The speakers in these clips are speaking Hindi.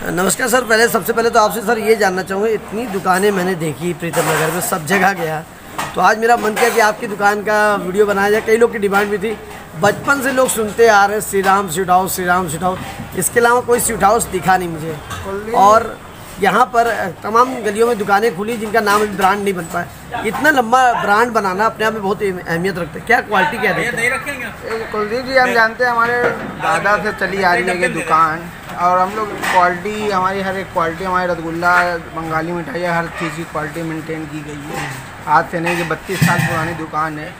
नमस्कार सर। सबसे पहले तो आपसे सर ये जानना चाहूँगा, इतनी दुकानें मैंने देखी प्रीतम नगर में, सब जगह गया, तो आज मेरा मन किया कि आपकी दुकान का वीडियो बनाया जाए। कई लोग की डिमांड भी थी, बचपन से लोग सुनते आ रहे Shri Ram sweet house, Shri Ram sweet house. इसके अलावा कोई स्वीट हाउस दिखा नहीं मुझे, और यहाँ पर तमाम गलियों में दुकानें खुली जिनका नाम ब्रांड नहीं बन पाया। इतना लंबा ब्रांड बनाना अपने आप में बहुत अहमियत रखता है। क्या क्वालिटी क्या है? कुलदीप जी, हम जानते हैं हमारे दादा से चली आ रही है ये दुकान, और हम लोग क्वालिटी, हमारी हर एक क्वालिटी, हमारे रसगुल्ला, बंगाली मिठाई, हर चीज़ की क्वालिटी मेंटेन की गई है। आज से नहीं कि 32 साल पुरानी दुकान है।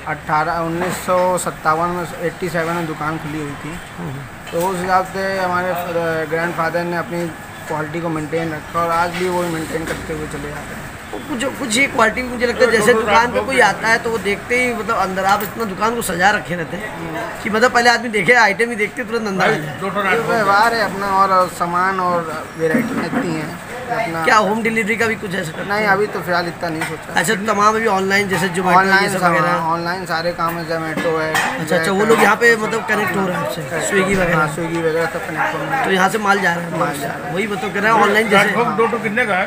1957 में 87 में दुकान खुली हुई थी, तो उस हिसाब से हमारे ग्रैंड फादर ने अपनी क्वालिटी को मेंटेन रखा, और आज भी वो मेंटेन करते हुए चले जाते हैं। कुछ ये क्वालिटी मुझे लगता है, जैसे दुकान पर कोई आता है तो वो देखते ही मतलब अंदर आप इतना दुकान को सजा रखे रहते हैं कि मतलब पहले आदमी देखे आइटम ही देखते तुरंत अंदर व्यवहार है अपना, और सामान और वेराइटी इतनी है अपना। क्या होम डिलीवरी का भी कुछ है? नहीं, अभी तो फिलहाल इतना नहीं सोचा। अच्छा, तमाम अभी ऑनलाइन, जैसे जो ऑनलाइन सारे काम है, जोमेटो है। अच्छा, वो लोग यहाँ पे मतलब कनेक्ट हो रहे हैं आपसे, स्विगी वगैरह सब कनेक्ट हो रहे हैं, तो यहाँ से माल जा रहा है। वही मतलब कर रहे हैं ऑनलाइन जैसे। कितने का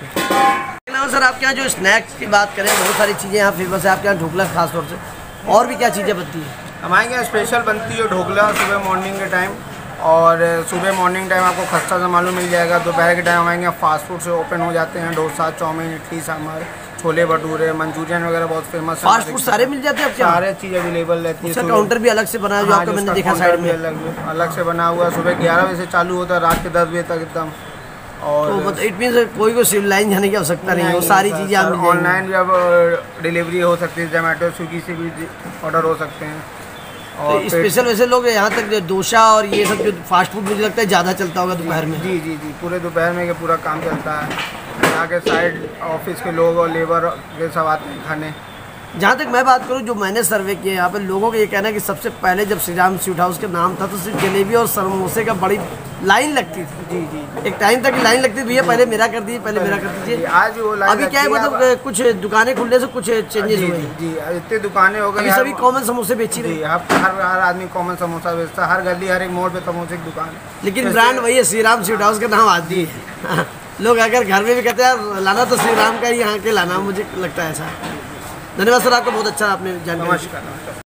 है? सर आपके यहाँ जो स्नैक्स की बात करें, बहुत सारी चीज़ें यहाँ फेमस है आपके यहाँ, ढोकला खास तौर से, और भी क्या चीज़ें बनती है? हमारे यहाँ स्पेशल बनती है ढोकला सुबह मॉर्निंग के टाइम, और सुबह मॉर्निंग टाइम आपको खस्ता जमालू मिल जाएगा। दोपहर के टाइम हमारे यहाँ फास्ट फूड से ओपन हो जाते हैं, डोसा, चाउमीन, इडली सांभर, छोले भटूरे, मंचूरियन वगैरह बहुत फेमस है। फास्ट फूड सारे मिल जाते हैं? सारे चीज़ अवेलेबल रहती है। काउंटर भी अलग से बना है जो आपका मैंने देखा साइड में, अलग से बना हुआ है। सुबह 11 बजे से चालू होता है, रात के 10 बजे तक एकदम। और तो मतलब इट मीन्स कोई को सिविल लाइन जाने की आवश्यकता नहीं है, वो सारी चीज़ें आप ऑनलाइन भी अब डिलीवरी हो सकती है, जोमेटो स्विगी से भी ऑर्डर हो सकते हैं। और तो स्पेशल वैसे लोग यहाँ तक जो डोसा और ये सब जो फास्ट फूड मुझे लगता है ज़्यादा चलता होगा दोपहर में। जी, पूरे दोपहर में ये पूरा काम चलता है। यहाँ के साइड ऑफिस के लोग और लेबर के सब आते हैं खाने। जहाँ तक मैं बात करूँ, जो मैंने सर्वे किया यहाँ पे, लोगों का ये कहना है कि सबसे पहले जब श्री राम स्वीट हाउस का नाम था तो सिर्फ जलेबी और समोसे का बड़ी लाइन लगती थी। जी, एक टाइम तक लाइन लगती थी, भैया पहले मेरा कर दीजिए, पहले मेरा कर दीजिए। आज वो लाइन अभी क्या है, मतलब कुछ दुकानें खुलने से कुछ चेंजेस हुए। जी, इतनी दुकानें हो गई, सभी कॉमन समोसे बेची रही है। हर आदमी कॉमन समोसा बेचता है, हर गली, हर एक मोड़ पे समोसे की दुकान है। लेकिन ब्रांड वही है, श्री राम स्वीट हाउस का नाम आज भी है। लोग अगर घर में भी कहते हैं लाना तो श्री राम का ही यहाँ के लाना, मुझे लगता है ऐसा। धन्यवाद सर, आपका बहुत अच्छा आपने जानकारी। नमस्कार।